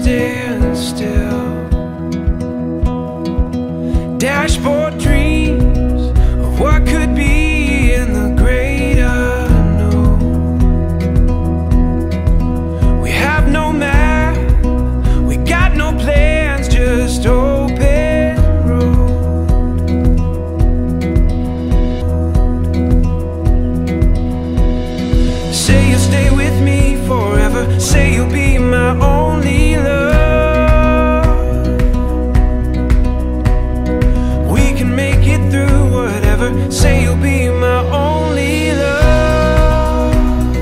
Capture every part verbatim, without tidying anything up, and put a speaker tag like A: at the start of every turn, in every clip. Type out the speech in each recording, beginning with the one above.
A: stand still. Dashboard dreams of what could be in the great unknown. We have no map, we got no plans, just open road. Say you'll stay with me forever, say you'll be my only love. We can make it through whatever, say you'll be my only love.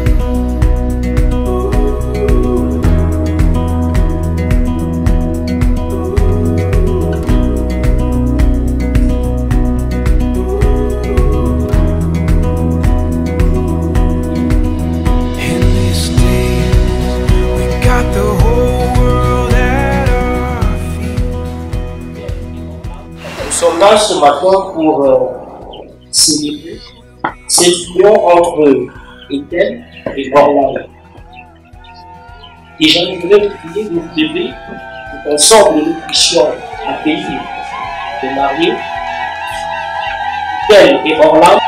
A: In these days, we got the whole world at our feet.
B: Nous sommes là ce matin pour euh, célébrer cette union entre Ethel et Orlando. Et j'aimerais vous prier de vous lever pour qu'ensemble nous puissions accueillir les mariés, Ethel et Orlando.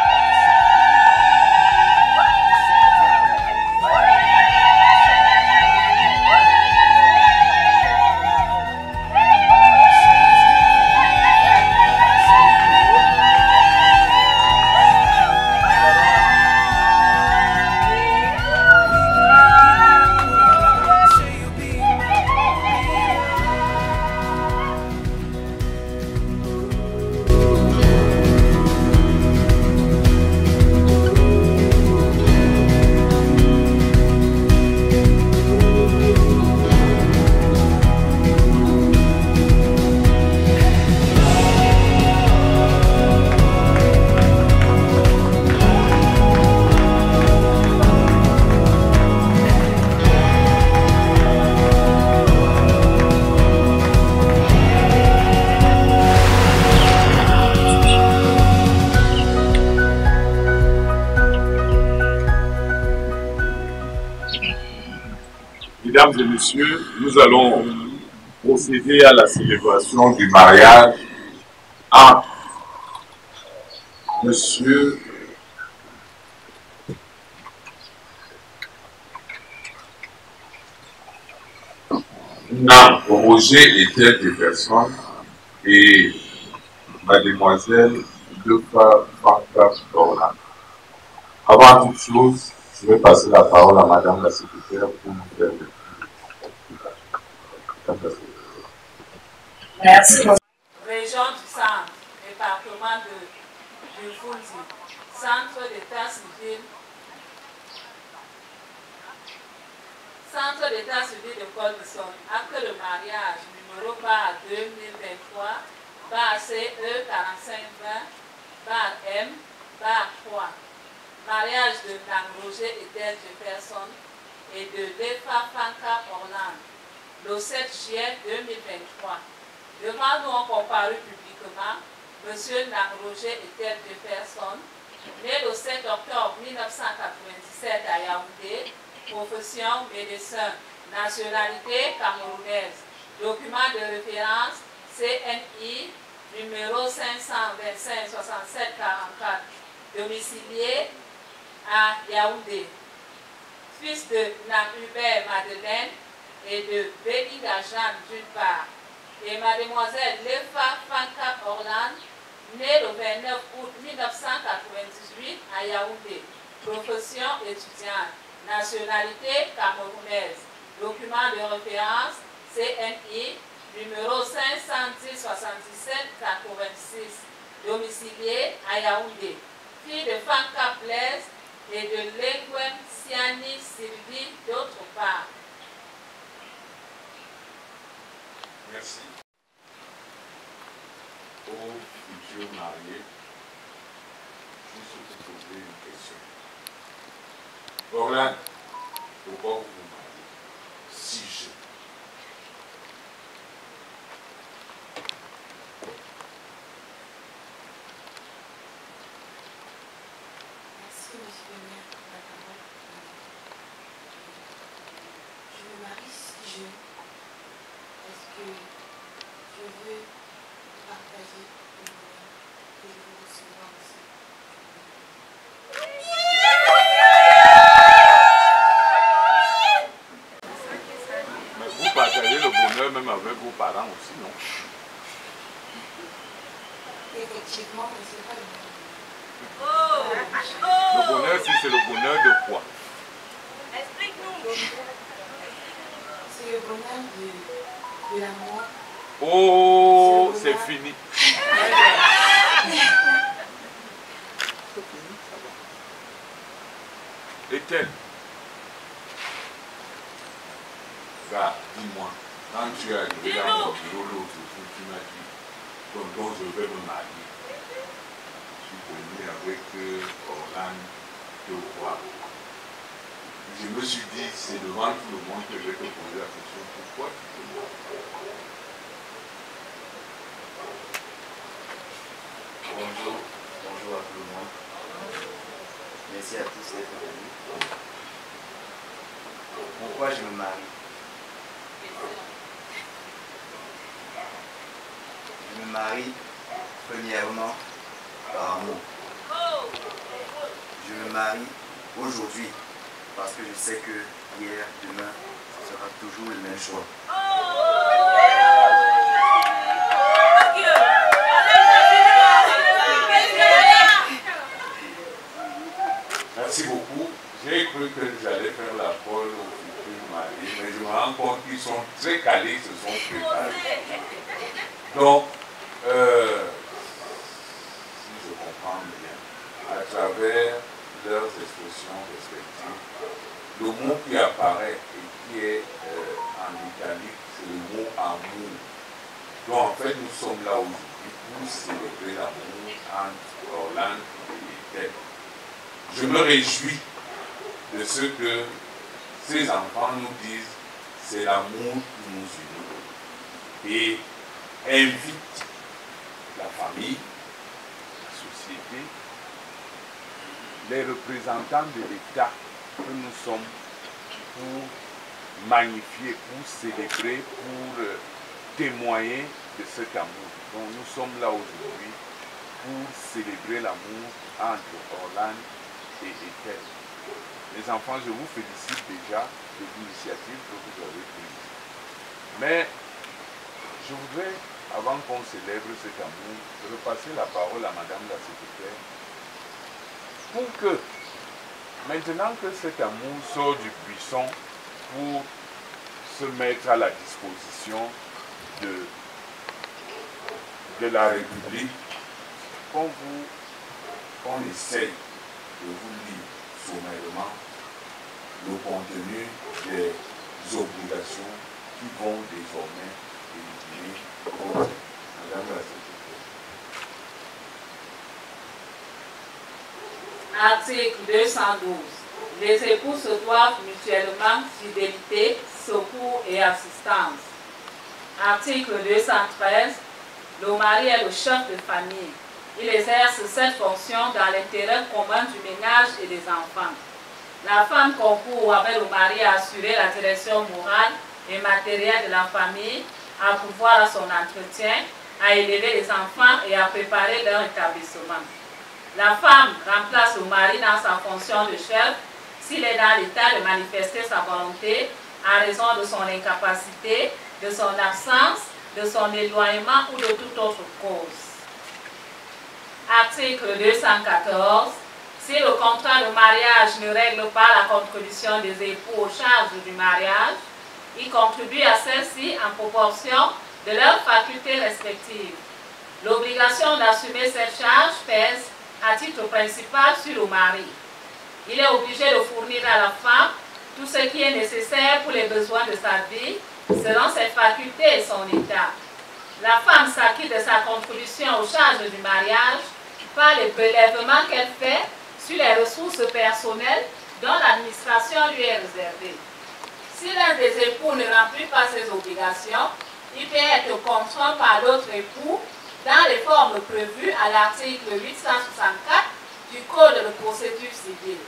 C: Mesdames et messieurs, nous allons procéder à la célébration du mariage entre Monsieur Na Roger Ethel Jefferson et Mademoiselle Lefa Fanka Orlando. Avant toute chose, je vais passer la parole à Madame la secrétaire pour nous faire le
D: Merci. Région du Centre, département de Djibouti, Centre d'état civil, Centre d'état civil de Colbison, acte de mariage numéro B A deux mille vingt-trois, B A C E quarante-cinq vingt, B A M, B A trois. Mariage de Nang Roger Ethel Jefferson et de Lefa Fanka Orlando, le sept juillet deux mille vingt-trois. Devant nous ont comparu publiquement M. Nang Roger Ethel Jefferson, né le sept octobre mille neuf cent quatre-vingt-dix-sept à Yaoundé, profession médecin, nationalité camerounaise, document de référence C N I numéro cinq cent vingt-cinq soixante-sept quarante-quatre, domicilié à Yaoundé, fils de Nang Hubert Madeleine et de Bélinga Jeanne d'une part, et mademoiselle Lefa Fanka Orlando, née le vingt-neuf août mille neuf cent quatre-vingt-dix-huit à Yaoundé, profession étudiante, nationalité camerounaise, document de référence C N I numéro cinq cent dix soixante-dix-sept quatre-vingt-six, domicilié à Yaoundé, fille de Fanka Blaise et de Lengwen Siani Sylvie d'autre part.
C: Merci. Aux futurs mariés, juste pour poser une question. Orlando, pourquoi vous vous mariez si jeune?
E: Merci, monsieur le maire, pour la parole. Je me marie si jeune que je veux partager le bonheur que je veux recevoir aussi.
C: Mais vous partagez le bonheur même avec vos parents aussi, non?
E: Effectivement, mais ce n'est pas le même.
C: Le bonheur, si c'est le bonheur de quoi?
E: Explique-nous. C'est le bonheur de, de l'amour.
C: Oh, c'est fini. Etienne, gars, dis-moi, quand tu es arrivé dans mon bureau l'autre jour, tu m'as dit, tonton, je vais me marier. Je suis venu avec euh, Orlane de Roi. Je me suis dit, c'est devant tout le monde que je vais te poser la question, pourquoi tu te maries?
F: Bonjour, bonjour à tout le monde. Merci à tous d'être venus. Pourquoi je me marie? Je me marie premièrement par amour. Je me marie aujourd'hui parce que je sais que hier, demain, ce sera toujours le même choix.
C: Merci beaucoup. J'ai cru que j'allais faire la pole au futur mari, mais je me rends compte qu'ils sont très calés, ils se sont préparés. Donc, euh, si je comprends bien, à travers leurs expressions respectives, le mot qui apparaît et qui est euh, en italique, c'est le mot amour. Donc, en fait, nous sommes là aujourd'hui pour célébrer l'amour entre Orlane et Etienne. Je me réjouis de ce que ces enfants nous disent, c'est l'amour qui nous unit. Et invite la famille, la société, les représentants de l'État que nous sommes pour magnifier, pour célébrer, pour euh, témoigner de cet amour. Donc nous sommes là aujourd'hui pour célébrer l'amour entre Orlane et Etienne. Les enfants, je vous félicite déjà de l'initiative que vous avez prise. Mais je voudrais, avant qu'on célèbre cet amour, repasser la parole à Madame la secrétaire pour que, maintenant que cet amour sort du buisson pour se mettre à la disposition de, de la République, qu'on vous, qu'on essaye de vous lire sommairement le contenu des obligations qui vont désormais éliminer votre Madame la secrétaire.
D: Article deux cent douze. Les époux se doivent mutuellement fidélité, secours et assistance. Article deux cent treize. Le mari est le chef de famille. Il exerce cette fonction dans l'intérêt commun du ménage et des enfants. La femme concourt avec le mari à assurer la direction morale et matérielle de la famille, à pourvoir à son entretien, à élever les enfants et à préparer leur établissement. La femme remplace le mari dans sa fonction de chef s'il est dans l'état de manifester sa volonté en raison de son incapacité, de son absence, de son éloignement ou de toute autre cause. Article deux cent quatorze. Si le contrat de mariage ne règle pas la contribution des époux aux charges du mariage, ils contribuent à celle-ci en proportion de leurs facultés respectives. L'obligation d'assumer cette charge pèse à titre principal sur le mari. Il est obligé de fournir à la femme tout ce qui est nécessaire pour les besoins de sa vie, selon ses facultés et son état. La femme s'acquitte de sa contribution aux charges du mariage par les prélèvements qu'elle fait sur les ressources personnelles dont l'administration lui est réservée. Si l'un des époux ne remplit pas ses obligations, il peut être contraint par l'autre époux dans les formes prévues à l'article huit cent soixante-quatre du Code de procédure civile.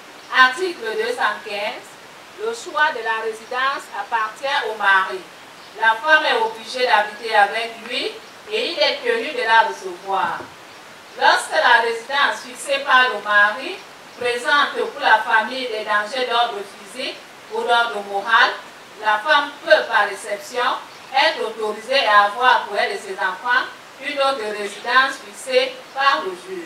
D: Article deux cent quinze. Le choix de la résidence appartient au mari. La femme est obligée d'habiter avec lui et il est tenu de la recevoir. Lorsque la résidence fixée par le mari présente pour la famille des dangers d'ordre physique ou d'ordre moral, la femme peut par exception être autorisée à avoir pour elle et ses enfants une autre résidence fixée par le juge.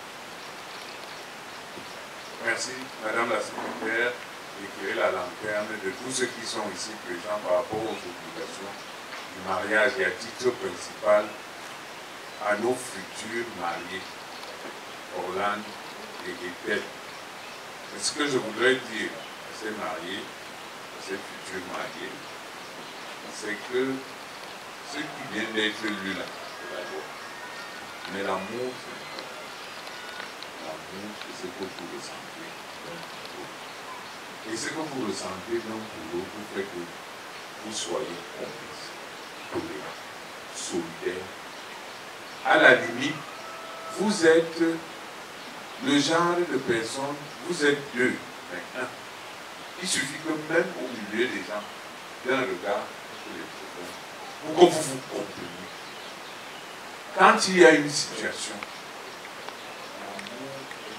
G: Merci, Madame la Secrétaire, d'éclairer la lanterne de tous ceux qui sont ici présents par rapport aux obligations du mariage et à titre principal à nos futurs mariés, Orlane et Ethel. Mais ce que je voudrais dire à ces mariés, à ces futurs mariés, c'est que ce qui vient d'être lu là, c'est la loi. Mais l'amour, c'est l'amour, c'est ce que vous ressentez l'un pour l'autre. Et ce que vous ressentez l'un pour l'autre fait que vous soyez complices, tolérants, solidaires. À la limite, vous êtes le genre de personne, vous êtes deux, mais un. Il suffit que même au milieu des gens, d'un regard, pour que vous vous compreniez. Quand il y a une situation, l'amour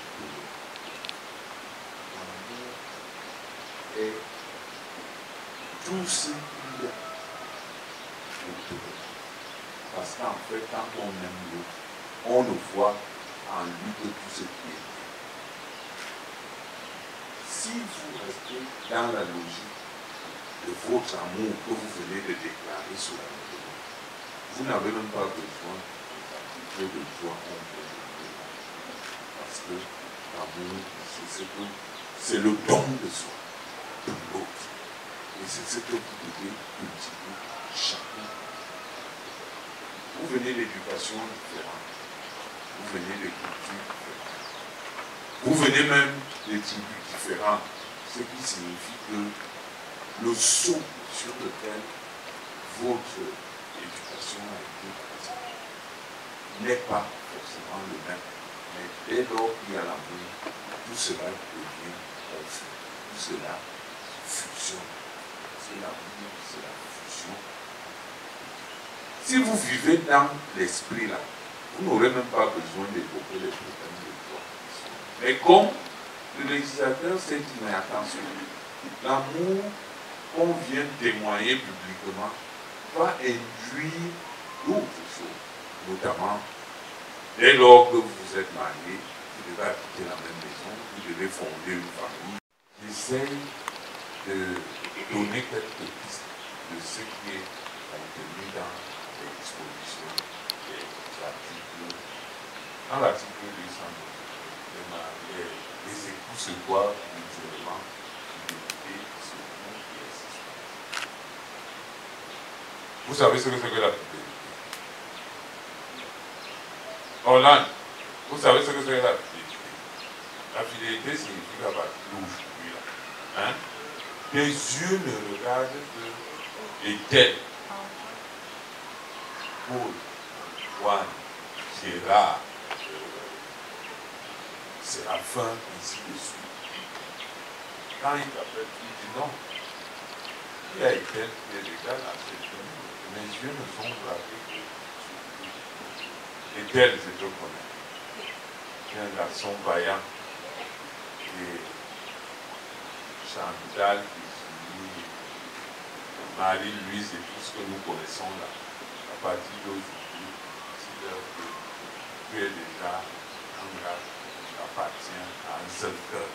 G: est l'amour est tout ce qu'il y a autour. Parce qu'en fait, quand on aime l'autre, on ne voit en lui que tout ce qui est. Si vous restez dans la logique de votre amour que vous venez de déclarer sur la vidéo, vous n'avez même pas besoin de de toi contre l'autre. Parce que l'amour, c'est ce que c'est le don de soi, de l'autre. Et c'est ce que vous devez cultiver chacun. Vous venez d'éducation différente, vous venez de cultures différentes, vous venez même des tribus différentes, ce qui signifie que le sceau sur lequel votre éducation a été pratiquée n'est pas forcément le même. Mais dès lors qu'il y a l'amour, tout cela devient conflit, tout cela fusionne. C'est l'amour, c'est la fusion. Si vous vivez dans l'esprit là, vous n'aurez même pas besoin d'évoquer les problèmes de foi. Mais comme le législateur s'est dit, mais attention, l'amour qu'on vient témoigner publiquement va induire d'autres choses, notamment dès lors que vous êtes mariés, vous devez habiter la même maison, vous devez fonder une famille. J'essaye de donner quelques pistes de ce qui est contenu dans les dispositions des articles. Dans l'article deux cent neuf, les, les époux se doivent mutuellement fidélité, secours et assistance. Vous savez ce que c'est que la fidélité? Orlane, vous savez ce que c'est que la fidélité? La fidélité signifie la partie d'aujourd'hui là. Hein? Les yeux ne regardent que Ethel, Paul, Juan, Gérard, Séraphin, ainsi de suite. Quand il t'appelle, tu dis non. Il y a Ethel qui est égal à cette famille. Mes yeux ne sont bravés que sur lui. Ethel, je te connais. Tu es un garçon vaillant. Et Chantal, Marie-Louise et tout ce que nous connaissons là, à partir d'aujourd'hui, considère que tu es déjà un gars qui appartient à un seul cœur,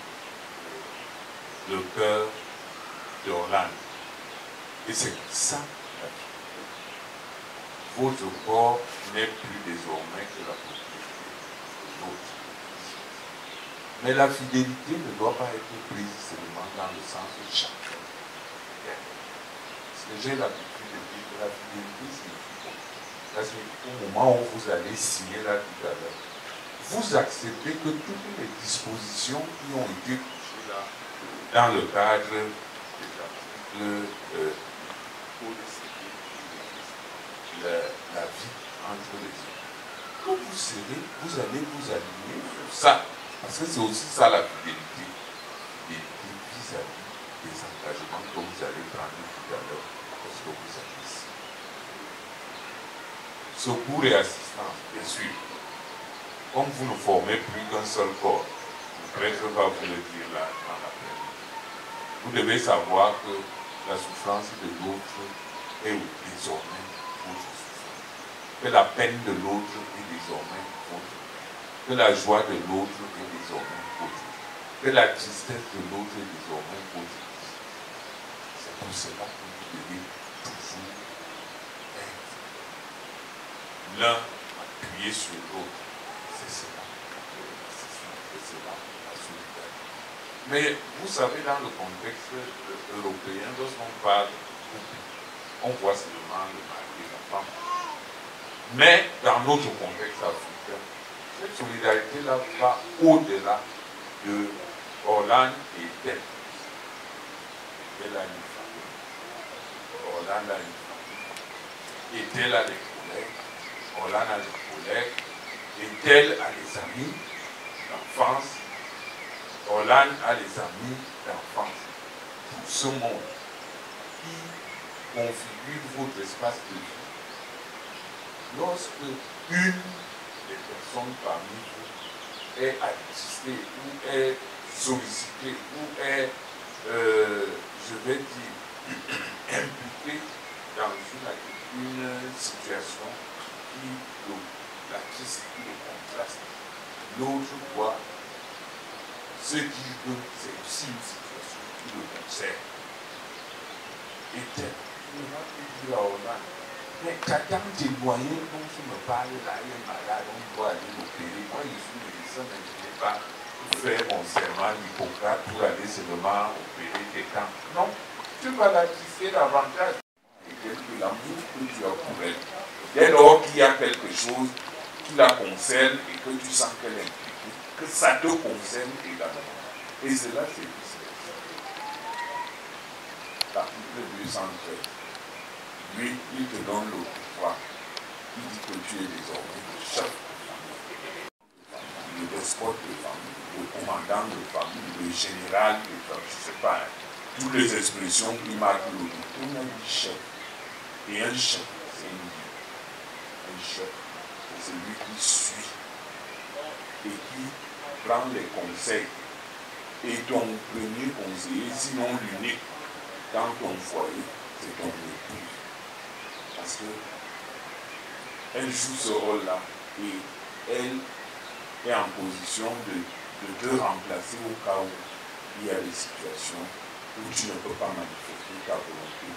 G: le cœur d'Orlane. Et c'est ça la vie. Votre corps n'est plus désormais que la propriété de l'autre. Mais la fidélité ne doit pas être prise seulement dans le sens de chacun. Parce que j'ai l'habitude de dire que la fidélité signifie quoi? Ça signifie qu'au moment où vous allez signer là tout à l'heure, vous acceptez que toutes les dispositions qui ont été touchées là, dans le cadre des articles euh, pour la, la vie entre les hommes, quand vous serez, vous allez vous aligner sur ça. Parce que c'est aussi ça la fidélité. Fidélité vis-à-vis des engagements que vous allez prendre tout à l'heure aussitôt que ça glisse. Secours et assistance, bien sûr. Comme vous ne formez plus qu'un seul corps, le prêtre va vous le dire là dans la prière. Vous devez savoir que la souffrance de l'autre est désormais votre souffrance. Que la peine de l'autre est désormais votre peine. Que la joie de l'autre est désormais votre joie. Que la tristesse de l'autre est désormais votre tristesse. C'est pour cela que vous devez toujours être l'un appuyé sur l'autre. C'est cela. C'est cela la solidarité. Mais vous savez, dans le contexte européen, lorsqu'on parle de couple, on voit seulement le mari et la femme. Mais dans notre contexte africain, cette solidarité-là va au-delà de Orlane et d'elle. Elle a une famille. Orlane a une famille. Et elle a des collègues. Orlane a des collègues. Et elle a des amis d'enfance. Orlane a des amis d'enfance. Tout ce monde qui configure votre espace de vie. Lorsque une des personnes parmi vous est assistée ou est sollicitée ou est, euh, je vais dire, impliquée dans une, une situation qui l'attiste, qui le contraste, l'autre doit se dire que c'est aussi une situation qui le concerne. Et tel, il ne va plus dire à Orlane, mais quelqu'un des moyens dont tu me parles là, il est malade, on doit aller l'opérer. Moi, je suis médecin, mais je n'ai pas fait mon serment Hippocrate pour aller seulement opérer quelqu'un. Non, tu vas l'attiser davantage. Et quelque l'amour que tu as pour elle. Dès lors qu'il y a quelque chose qui la concerne et que tu sens qu'elle est impliquée, que ça te concerne également. Et cela, c'est vice-versa. L'article deux cent treize. Lui, il te donne le pouvoir. Il dit que tu es désormais le chef de famille, le despote de famille, le commandant de famille, le général de famille, je ne sais pas, hein, toutes les expressions qui marquent le nom. On a dit chef. Et un chef, c'est une vie. Un chef, c'est celui qui suit et qui prend les conseils. Et ton premier conseiller, sinon l'unique, dans ton foyer, c'est ton épouse. Parce qu'elle joue ce rôle-là et elle est en position de, de te remplacer au cas où il y a des situations où tu ne peux pas manifester ta volonté.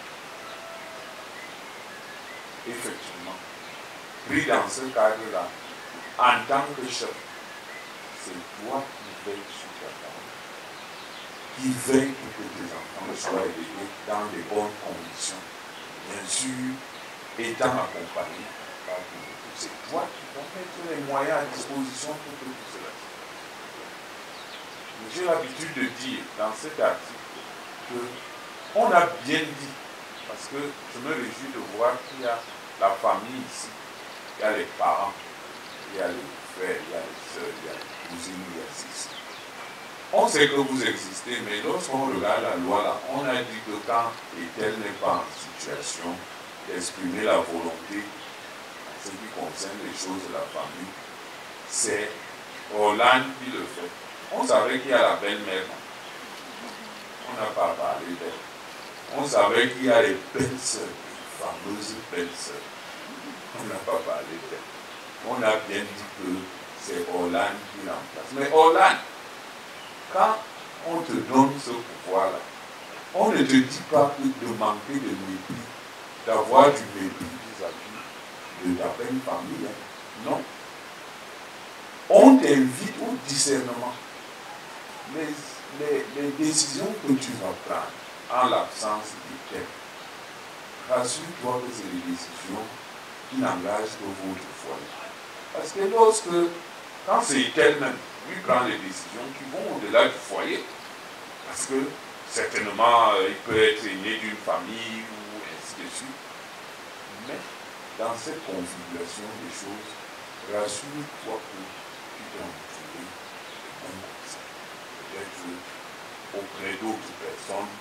G: Effectivement, pris dans ce cadre-là, en tant que chef, c'est toi qui veilles sur ta famille, qui veille pour que tes enfants soient élevés dans de bonnes conditions. Bien sûr, étant accompagné par vous. C'est toi qui vas mettre les moyens à disposition pour que tout cela se passe. J'ai l'habitude de dire dans cet article qu'on a bien dit, parce que je me réjouis de voir qu'il y a la famille ici, il y a les parents, il y a les frères, il y a les soeurs, il y a les cousines, il y a ceci. On sait que vous existez, mais lorsqu'on regarde la loi là, on a dit que quand Étel n'est pas en situation d'exprimer la volonté en ce qui concerne les choses de la famille, c'est Orlane qui le fait. On savait qu'il y a la belle-mère. On n'a pas parlé d'elle. On savait qu'il y a les belles-sœurs, les fameuses belles-sœurs. On n'a pas parlé d'elle. On a bien dit que c'est Orlane qui remplace. Mais Orlane, quand on te donne ce pouvoir-là, on ne te dit pas que de manquer de mépris, d'avoir du mépris vis-à-vis de ta belle famille. Hein. Non. On t'invite au discernement. Les, les, les décisions que tu vas prendre en l'absence de quelqu'un, rassure-toi que c'est des décisions qui n'engagent que votre foyer. Parce que lorsque, quand c'est elle-même, lui prend des décisions qui vont au-delà du foyer. Parce que certainement, euh, il peut être né d'une famille ou ainsi de suite. Mais dans cette configuration des choses, rassure-toi que tu t'es entouré de bons conseils. Peut-être auprès d'autres personnes,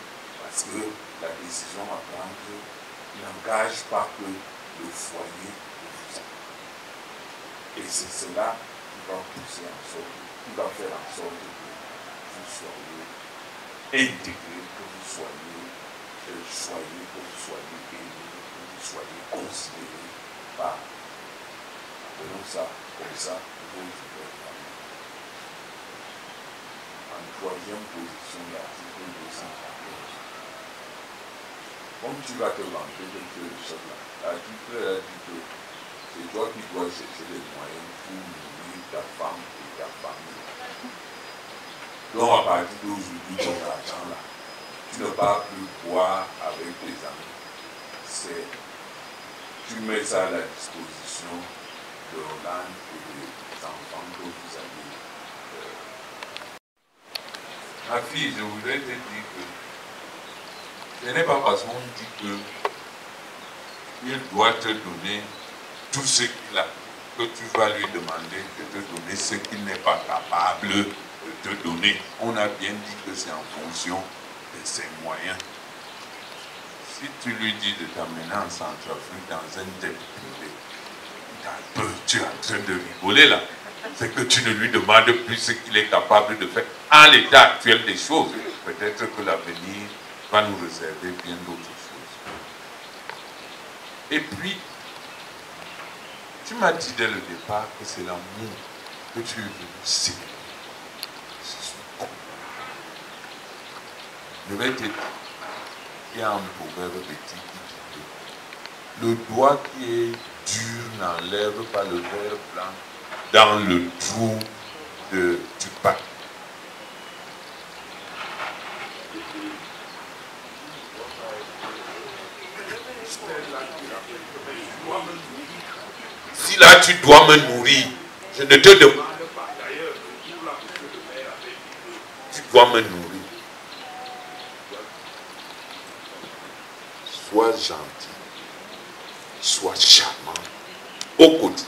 G: Parce que la décision à prendre n'engage pas que le foyer de vous. Et c'est cela qui va pousser en sorte, qui va faire en sorte que vous soyez intégrés, que vous soyez euh, choyés, que vous soyez aimés, que vous soyez considérés par. Appelons ça comme ça, vos familles. En troisième position, l'article deux cent quatorze. Comme tu vas te vanter de faire le chef là, l'article a dit que c'est toi qui dois chercher les moyens pour nourrir ta femme et ta famille. Donc à partir d'aujourd'hui, ton argent là, tu ne vas plus boire avec tes amis. C'est, tu mets ça à la disposition de Roland et des enfants que vous avez. Euh... Ma fille, je voudrais te dire que ce n'est pas parce qu'on dit qu'il doit te donner tout ce qu'il a que tu vas lui demander de te donner ce qu'il n'est pas capable de te donner. On a bien dit que c'est en fonction de ses moyens. Si tu lui dis de t'amener en Centrafrique dans un jet privé, tu es en train de rigoler là. C'est que tu ne lui demandes plus ce qu'il est capable de faire en l'état actuel des choses. Peut-être que l'avenir va nous réserver bien d'autres choses. Et puis, tu m'as dit dès le départ que c'est l'amour que tu es venu célébrer. Je vais te dire, il y a un proverbe petit qui dit que le doigt qui est dur n'enlève pas le verre blanc dans le trou de, du pain. Si là tu dois me nourrir, je ne te demande pas d'ailleurs, tu dois me nourrir. Sois gentil, sois charmant au quotidien.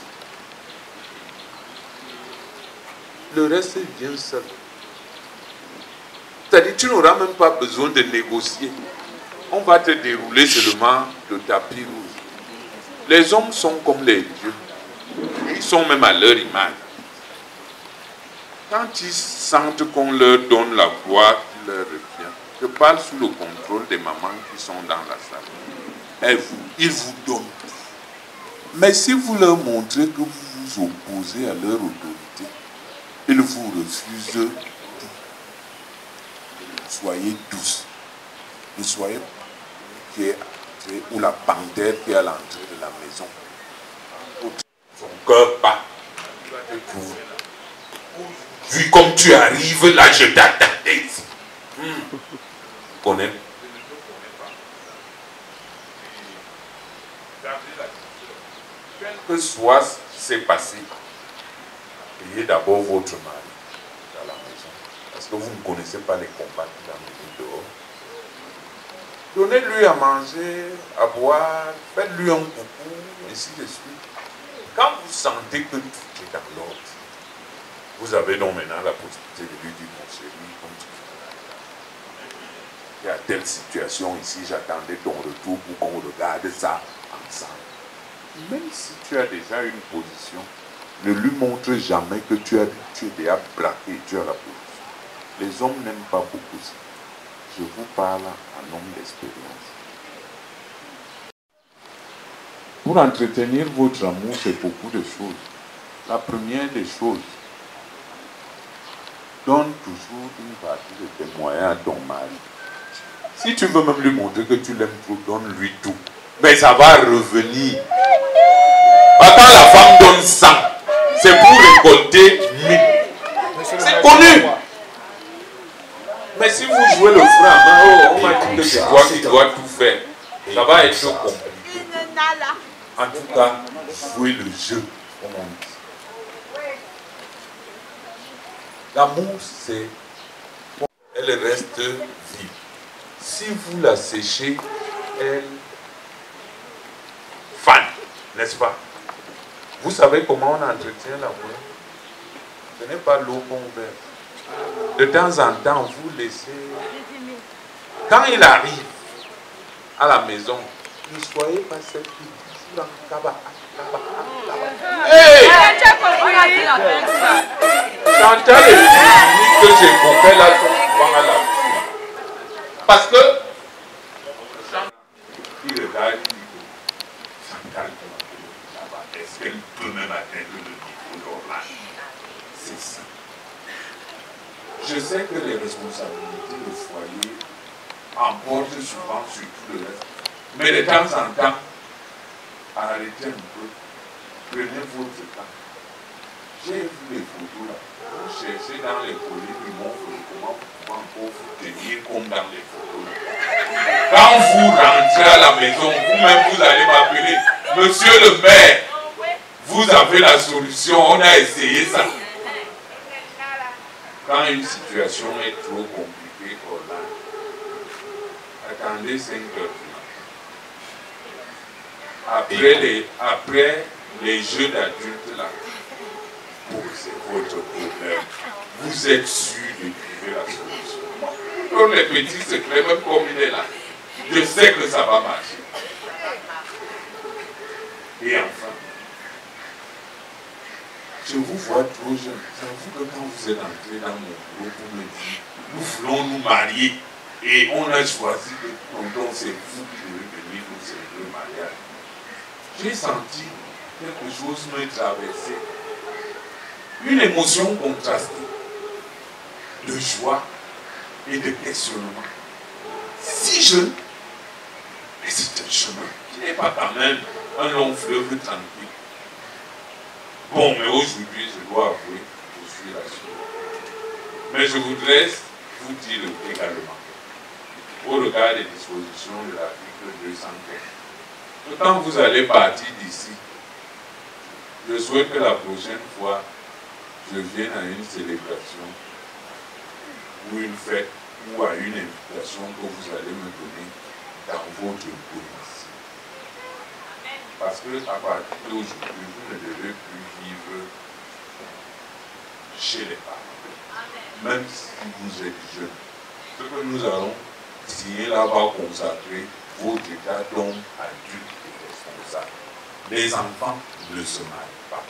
G: Le reste vient seul. C'est-à-dire tu n'auras même pas besoin de négocier. On va te dérouler seulement le tapis rouge. Les hommes sont comme les dieux. Ils sont même à leur image. Quand ils sentent qu'on leur donne la gloire qui leur revient, je parle sous le contrôle des mamans qui sont dans la salle. Elles vous, ils vous donnent tout. Mais si vous leur montrez que vous vous opposez à leur autorité, ils vous refusent tout. Soyez douce. Ne soyez qui est entré, ou la panthère qui est à l'entrée de la maison. Son cœur bat. Vu comme tu arrives, là je t'attends. Hmm. Connais. Quel que soit ce qui s'est passé, ayez d'abord votre mari dans la maison. Parce que vous ne connaissez pas les combats qu'il a menés dehors. Donnez-lui à manger, à boire, faites-lui un coucou, ainsi de suite. Quand vous sentez que tout est dans l'ordre, vous avez donc maintenant la possibilité de lui dire, mon chéri, comme tu fais. Il y a telle situation ici, j'attendais ton retour pour qu'on regarde ça ensemble. Même si tu as déjà une position, ne lui montre jamais que tu, as, tu es déjà braqué et tu as la position. Les hommes n'aiment pas beaucoup ça. Je vous parle en homme d'expérience. Pour entretenir votre amour, c'est beaucoup de choses. La première des choses, donne toujours une partie de tes moyens à ton mari. Si tu veux même lui montrer que tu l'aimes trop, donne-lui tout. Mais ça va revenir. Quand la femme donne cent, c'est pour récolter mille. C'est connu. Mais si vous jouez le frein à main, oh, on m'a dit que c'est toi qui dois tout faire. Ça va être compliqué. En tout cas, jouez le jeu, comme on dit. L'amour, c'est... Elle reste vive. Si vous la séchez, elle fane, n'est-ce pas? Vous savez comment on entretient l'amour? Ce n'est pas l'eau qu'on verse. De temps en temps, vous laissez Quand il arrive à la maison, ne soyez pas celle qui dit dans le tabac. Hey! Chantal et Dominique que j'ai compris là sont souvent à la maison. Parce que il regarde, il dit Chantal, est-ce qu'elle peut même atteindre le niveau normal? C'est ça. Je sais que les responsabilités du foyer emportent souvent sur tout le reste. Mais de temps en temps, arrêtez un peu. Prenez votre temps. J'ai vu les photos là. Vous cherchez dans les colis du monde comment vous pouvez encore vous tenir comme dans les photos là. Quand vous rentrez à la maison, vous-même vous allez m'appeler Monsieur le maire. Vous avez la solution, on a essayé ça. Quand une situation est trop compliquée, on a... attendez cinq heures. Après les, après les jeux d'adultes là, oh, c'est votre problème. Vous êtes sûr de trouver la solution. Comme les petits secrets, même comme il est là, je sais que ça va marcher. Et enfin, je vous vois trop jeune. J'avoue que quand vous êtes entré dans mon bureau, vous me dites, nous voulons nous marier. Et on a choisi que tonton, c'est vous qui devez venir nous célébrer le mariage. J'ai senti quelque chose me traverser. Une émotion contrastée. De joie et de questionnement. Si jeune, mais c'est un chemin qui n'est pas quand même un long fleuve tranquille. Bon, mais aujourd'hui, je dois avouer, je suis là-dessus. Mais je voudrais vous dire également, au regard des dispositions de l'article deux cent quinze, quand vous allez partir d'ici, je souhaite que la prochaine fois, je vienne à une célébration ou une fête ou à une invitation que vous allez me donner dans votre domicile. Parce que à partir d'aujourd'hui, vous ne devez plus vivre chez les parents. Même si vous êtes jeune. Ce que nous allons signer là va consacrer votre état d'homme adulte et responsable. Les enfants ne se marient pas.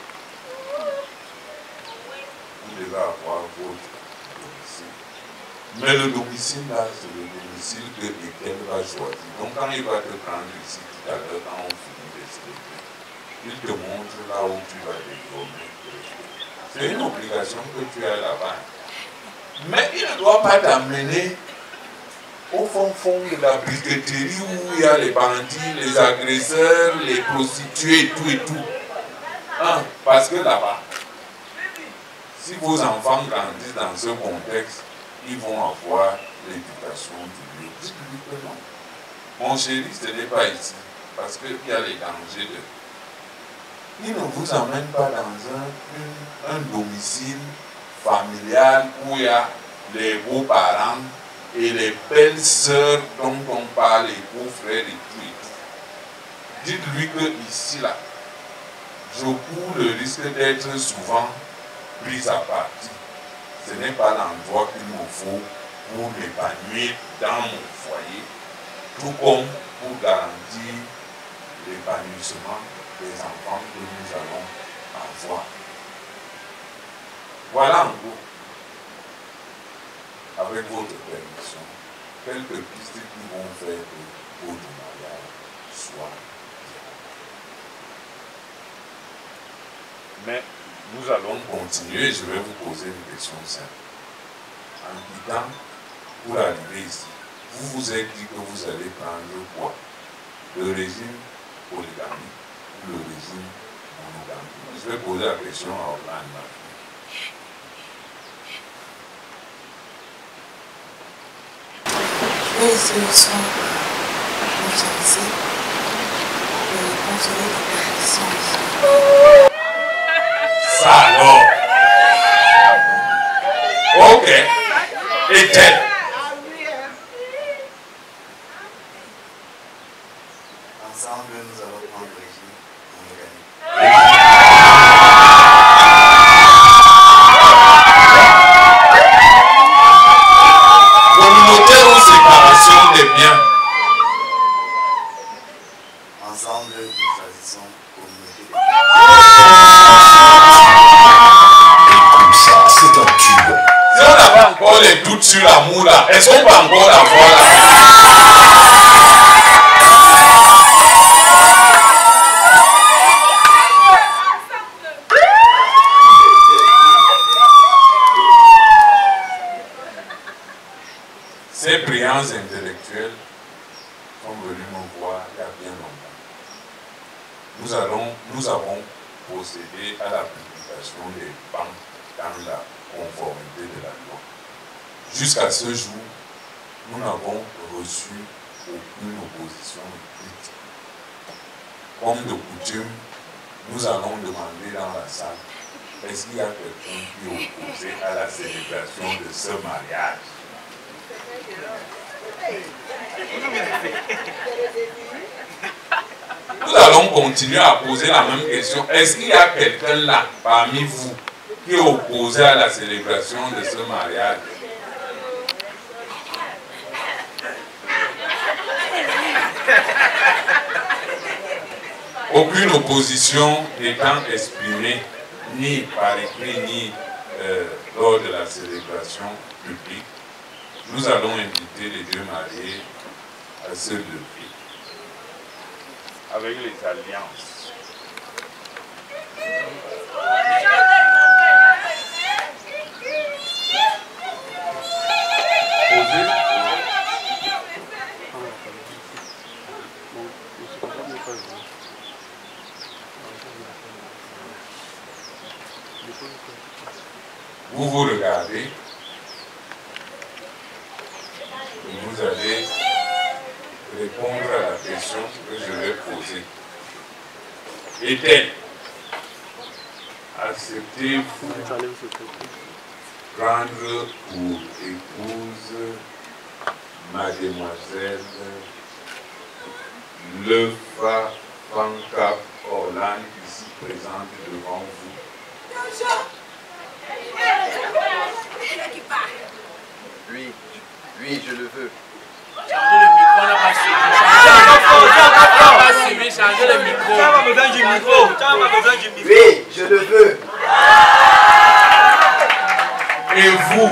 G: Vous devez avoir votre domicile. Mais le domicile là, c'est le domicile que Étienne va choisir. Donc quand il va te prendre ici tout à l'heure, quand on finit de célébrer, il te montre là où tu vas désormais. C'est une obligation que tu as là-bas. Mais il ne doit pas t'amener au fond fond de la briqueterie où il y a les bandits, les agresseurs, les prostituées et tout et tout. Hein? Parce que là-bas, si vos enfants grandissent dans ce contexte, ils vont avoir l'éducation du lieu. Dites-lui que non. Mon chéri, ce n'est pas ici. Parce qu'il y a les dangers de... Il ne vous emmène pas dans un, un, un domicile familial où il y a les beaux-parents et les belles-sœurs dont on parle, les beaux-frères et tout et tout. Dites-lui que ici, là, je cours le risque d'être souvent pris à partie. Ce n'est pas l'endroit qu'il me faut pour m'épanouir dans mon foyer, tout comme pour garantir l'épanouissement des enfants que nous allons avoir. Voilà en gros, avec votre permission, quelques pistes qui vont faire que votre mariage soit bien. Mais nous allons continuer, je vais vous poser une question simple. En quittant pour arriver ici, vous vous êtes dit que vous allez prendre quoi? Le régime polygamique ou le régime monogamique? Je vais poser la question à Orlando.
E: Je vais ici le soir, mon fiancé, et consoler des personnes.
G: Ça alors. Ok. Et tel.
F: Ensemble, nous allons prendre le régime monogamique.
G: Communautaire ou séparation Bien.
F: Ensemble, nous choisissons communauté de
H: Comme ça, c'est un tube.
G: Si on n'a pas encore les doutes sur l'amour là, est-ce qu'on peut encore l'avoir là? Ces brillants intellectuels sont venus me voir il y a bien longtemps. Nous, allons, nous avons procédé à la publication des bancs dans la conformité de la loi. Jusqu'à ce jour, nous n'avons reçu aucune opposition écrite. Comme de coutume, nous allons demander dans la salle, est-ce qu'il y a quelqu'un qui est opposé à la célébration de ce mariage? Nous allons continuer à poser la même question. Est-ce qu'il y a quelqu'un là, parmi vous, qui est opposé à la célébration de ce mariage? Aucune opposition n'étant exprimée, ni par écrit, ni euh, lors de la célébration publique, nous allons inviter les deux mariés à se lever avec les alliances. Posez. Vous vous regardez et vous allez répondre à la question que je vais poser. Est-elle acceptez-vous prendre pour épouse mademoiselle Lefa Fanka Orlan ici présente devant vous?
F: Oui, oui, je le veux.
I: Changez le micro, on n'a pas suivi. Changez le micro. Tu as besoin du micro. Tu as besoin du micro.
F: Oui, je le veux.
G: Et vous,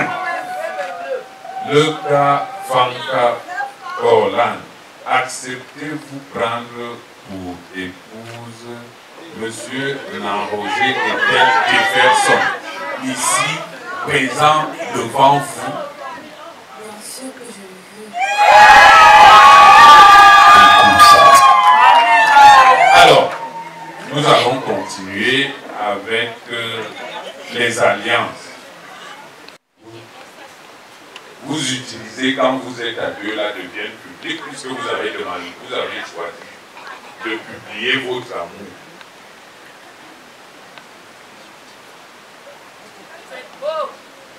G: Lefa Fanka Orlan, acceptez-vous prendre pour épouse Monsieur Nanroger et Tel Jefferson, ici présent devant vous?
E: Bien sûr que je le veux.
G: Alors, nous allons continuer avec euh, les alliances. Vous utilisez quand vous êtes à deux, là deviennent publics, puisque vous avez demandé, vous avez choisi de publier votre amour.
D: C'est beau.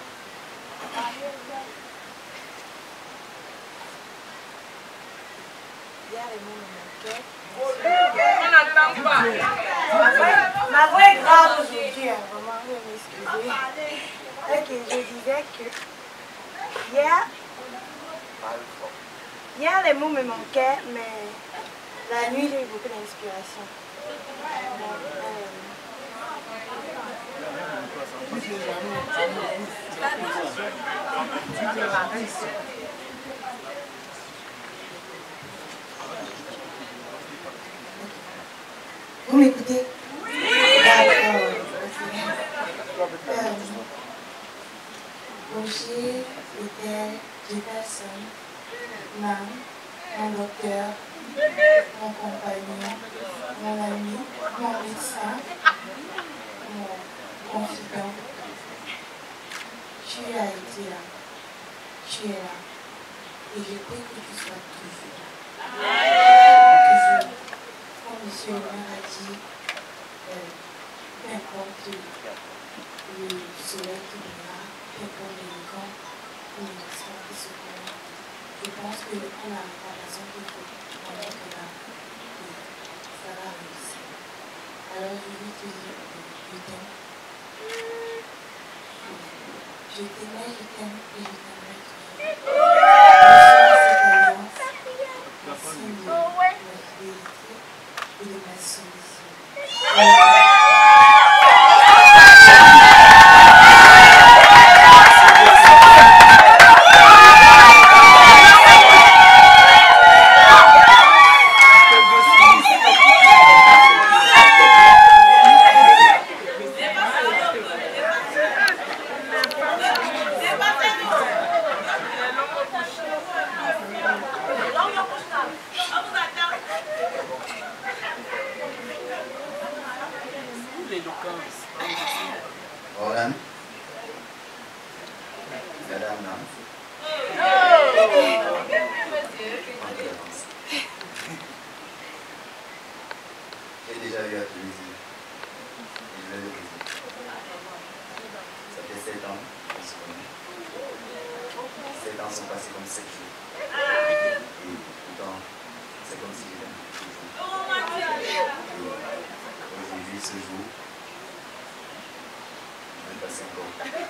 E: Ma voix est grave aujourd'hui, hein, vraiment, je vais m'excuser. Ok, je disais que hier, hier les mots me manquaient, mais la nuit j'ai eu beaucoup d'inspiration. Vous m'écoutez? Oui. D'accord. Euh, Roger était Jefferson, Nan, mon docteur, mon compagnon, mon ami, mon médecin, mon confident. Tu as été là, tu es là, et je prie que tu sois toujours là. Toujours. Comme monsieur le maire a dit, euh, peu importe le soleil qui viendra, peu importe les grands ou les nations qui se font, je pense qu'on a la raison qu'il faut qu'on est là et ça va réussir. Alors je vais te dire, je t'aime. Je t'aimais, je t'aime et je t'aimerai toujours. Merci à cette alliance.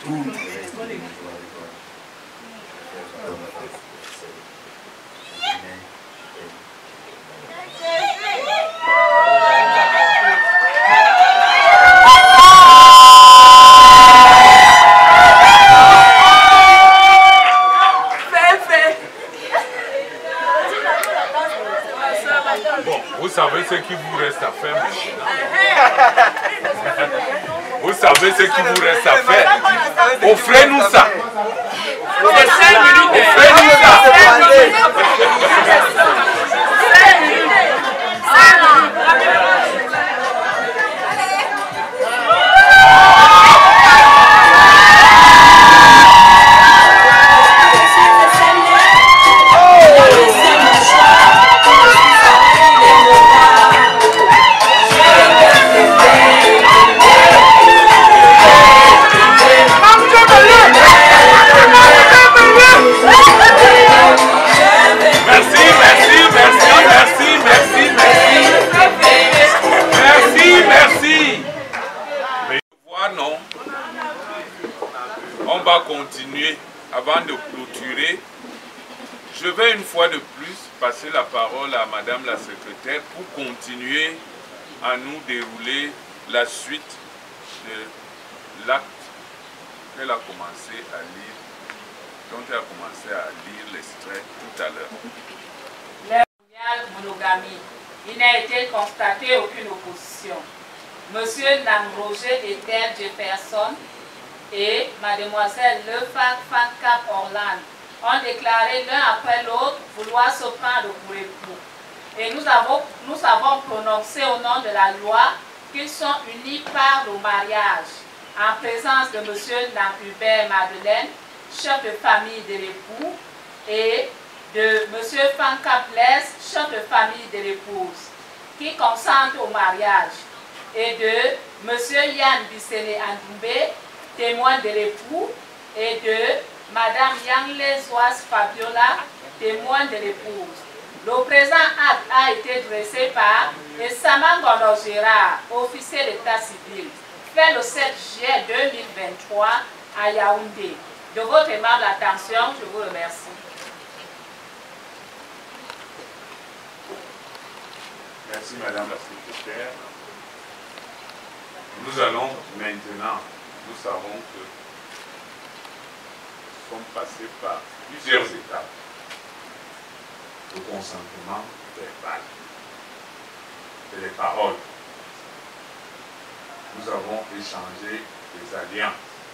G: Bon, vous savez ce qu'il vous reste à faire maintenant. Vous savez ce qu'il vous reste à faire. Offrez-nous ça. Offrez-nous ça. On va continuer avant de clôturer. Je vais une fois de plus passer la parole à Madame la secrétaire pour continuer à nous dérouler la suite de l'acte qu'elle a commencé à lire, dont elle a commencé à lire l'extrait tout à l'heure.
D: La monogamie. Il n'a été constaté aucune opposition. Monsieur Nangroger et Tel Jefferson et Mademoiselle Lefac Fancap Orland ont déclaré l'un après l'autre vouloir se prendre pour époux. Et nous avons, nous avons prononcé au nom de la loi qu'ils sont unis par le mariage, en présence de Monsieur Hubert Madeleine, chef de famille de l'époux, et de Monsieur Fancap Les, chef de famille de l'épouse, qui consentent au mariage, et de Monsieur Yann Bissene Andoumbe, témoin de l'époux, et de Madame Yanglezoise Fabiola, témoin de l'épouse. Le présent acte a été dressé par Essaman Gondor Gérard, officier d'état civil, fait le sept juillet deux mille vingt-trois à Yaoundé. De votre aimable attention, je vous remercie.
G: Merci Madame la secrétaire. Nous allons maintenant, nous savons que nous sommes passés par plusieurs étapes. Le consentement verbal et les paroles. Nous avons échangé des alliances,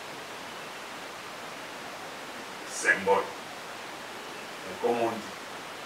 G: des symboles. Mais comme on dit,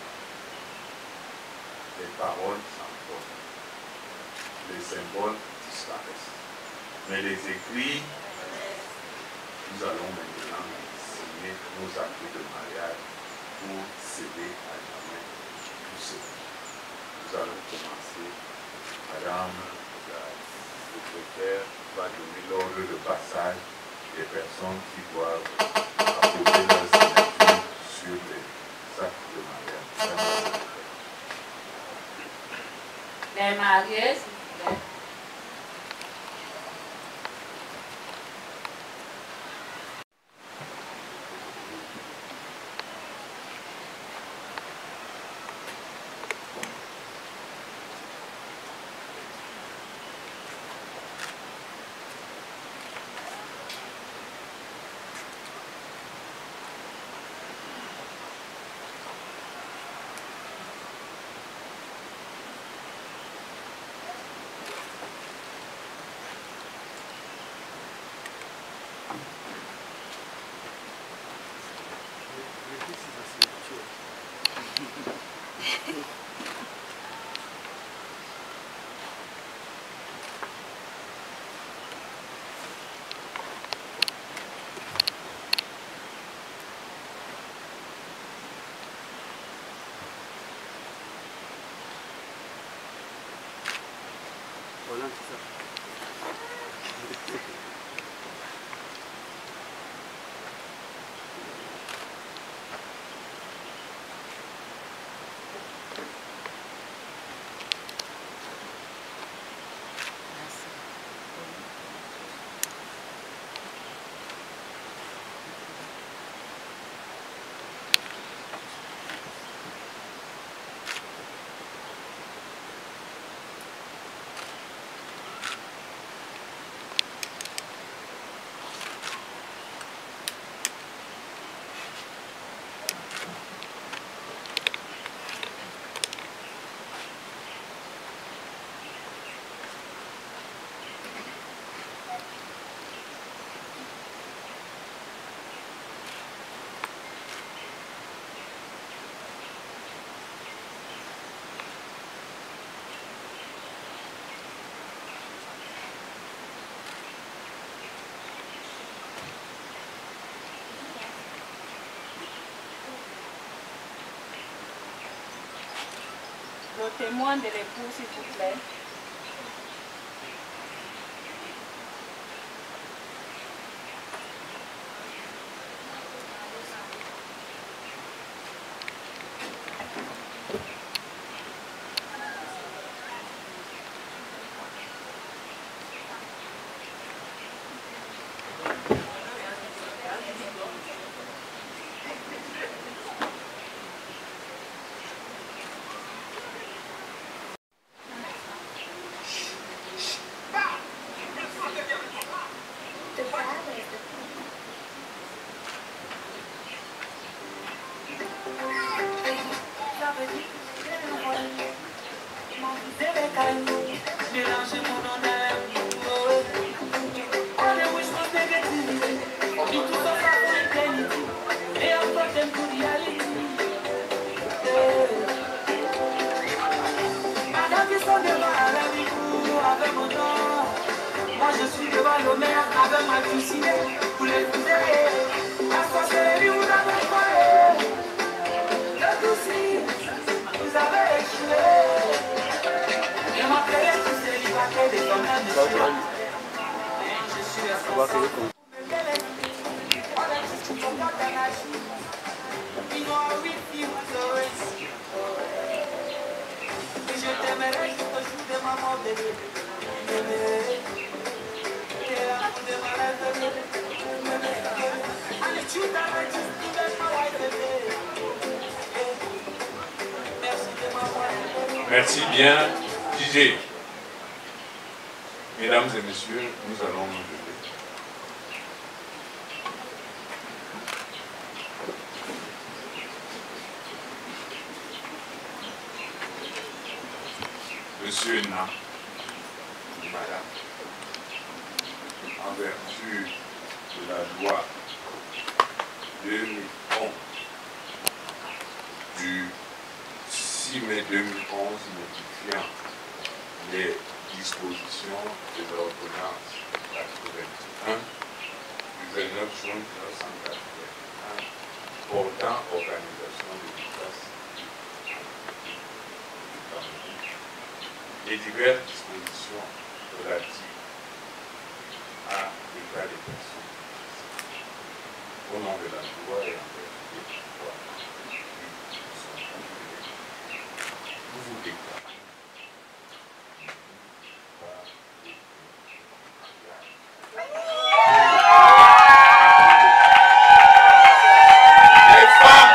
G: les paroles s'envolent, les symboles disparaissent. Mais les écrits, nous allons maintenant signer nos actes de mariage pour céder à jamais tout cela. Nous allons commencer. Madame la secrétaire va donner l'ordre de passage des personnes qui doivent apposer leur signature sur les actes de mariage.
D: Les mariés, s'il vous plaît.
J: Voilà, c'est ça.
D: le témoin de l'époux, s'il vous plaît.
A: Moi je suis devant le maire avec ma cuisine pour les couper. La sorcellerie vous avez fait. Le souci, vous avez échoué. Je m'appelais tous célibataires des hommes de monsieur. Je suis responsable. Et je t'aimerai jusqu'au jour de ma mort, bébé.
G: Merci bien, D J. Mesdames et messieurs, nous allons nous lever. Monsieur Na, Madame, en vertu de la loi deux mille onze du six mai deux mille onze modifiant les dispositions de l'ordonnance quatre-vingt-un du vingt-neuf juin mille neuf cent quatre-vingt-un portant organisation de l'espace et diverses dispositions relatives à l'état des personnes. Au nom de la loi et en vertu des pouvoirs qui sont conférés, nous vous déclarons les femmes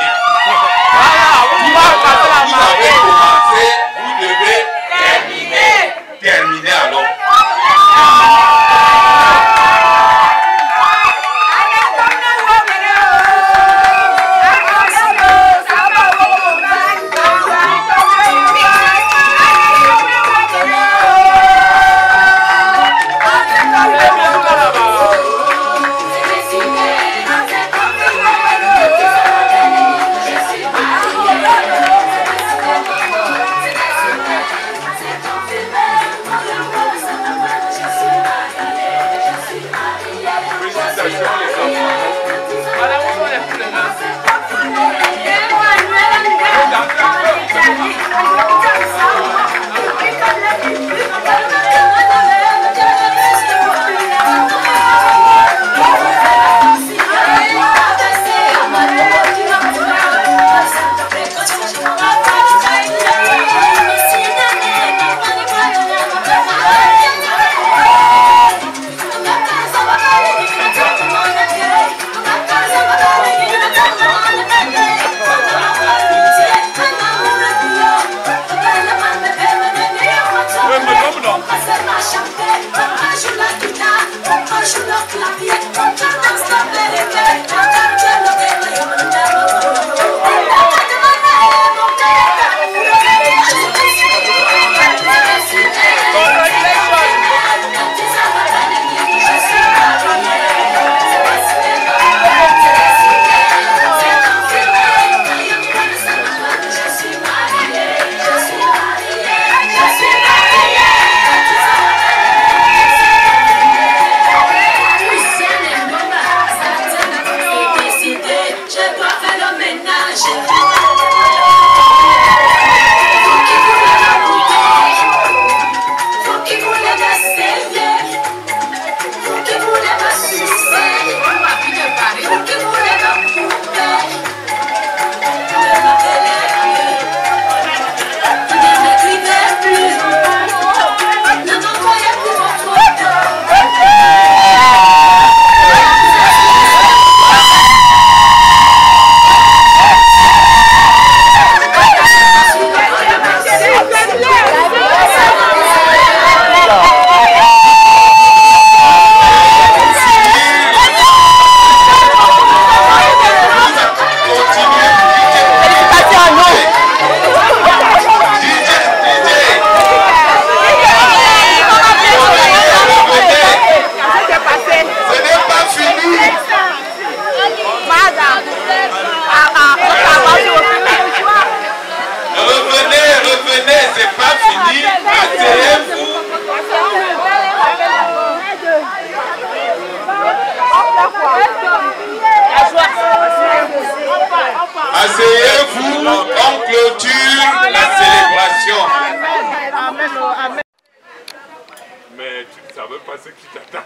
A: Vous devez terminer.
G: ce qui t'attend.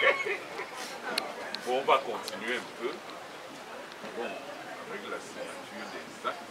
G: Bon, on va continuer un peu. Bon, avec la signature des actes.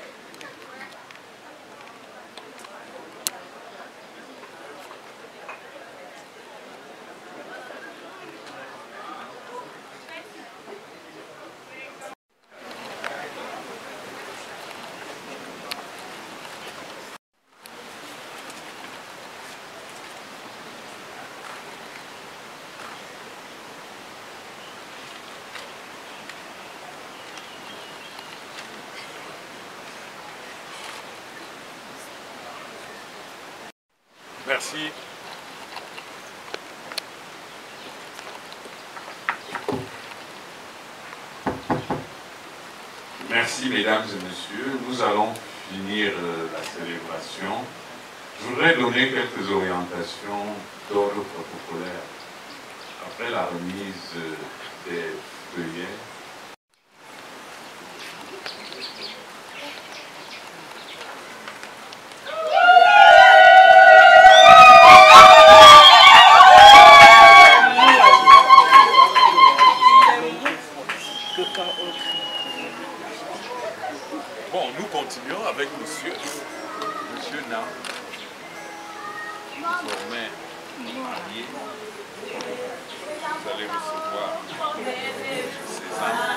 G: Merci. Merci mesdames et messieurs. Nous allons finir euh, la célébration. Je voudrais donner quelques orientations d'ordre protocolaire. Après la remise euh, des feuillets, bon, nous continuons avec monsieur, monsieur Nam, désormais marié. Vous allez recevoir ses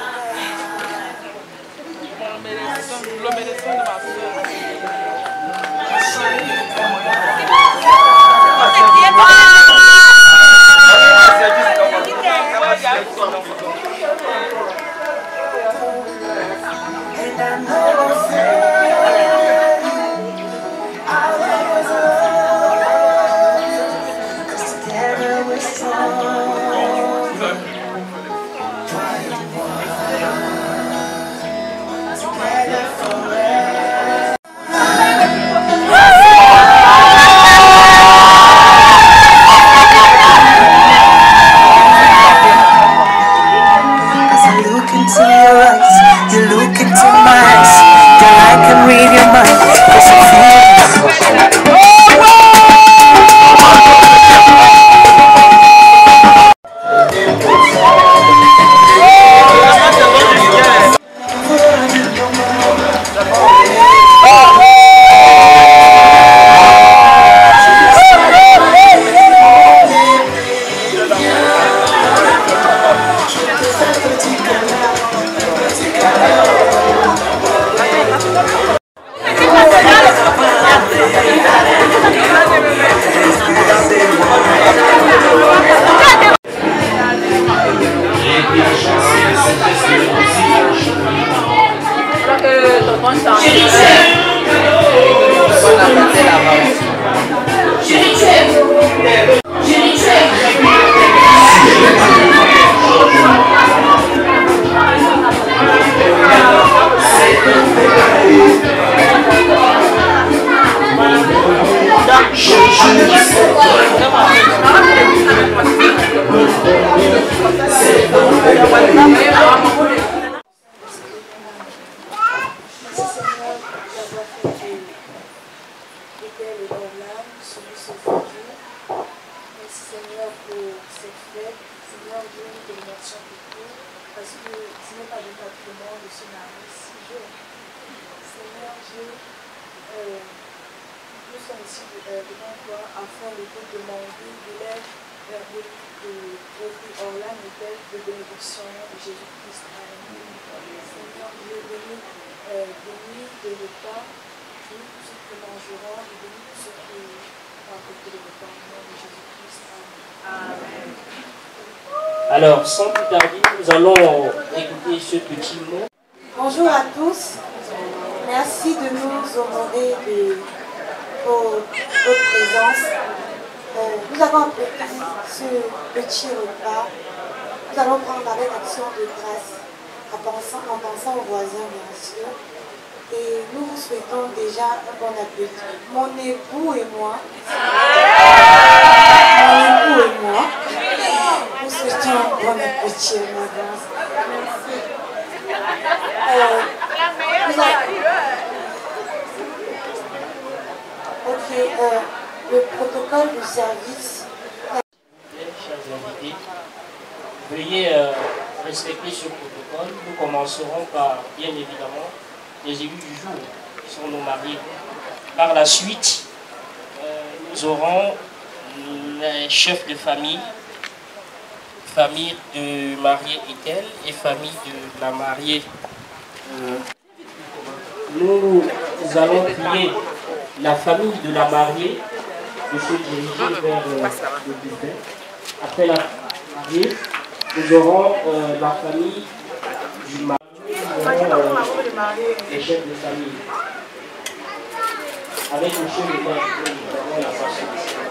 B: Alors, sans plus tarder, nous allons écouter ce petit mot.
E: Bonjour à tous. Merci de nous honorer de votre présence. Euh, nous avons apprécié ce petit repas. Nous allons prendre avec action de grâce, en pensant, en pensant aux voisins, bien sûr. Et nous vous souhaitons déjà un bon appétit. Mon époux et moi, mon époux et moi, nous souhaitons un bon appétit en avance. Merci. Euh, nous avons... Ok, euh, le protocole du service.
J: invités. Veuillez euh, respecter ce protocole. Nous commencerons par, bien évidemment, les élus du jour, qui sont nos mariés. Par la suite, euh, nous aurons les chefs de famille, famille de mariée Etel et famille de la mariée. Euh, nous allons prier la famille de la mariée de se diriger vers euh, le buffet. Après la mariée, nous aurons euh, la famille du marié, nous aurons euh, les chefs de famille. Avec M. le maire, nous avons la façon.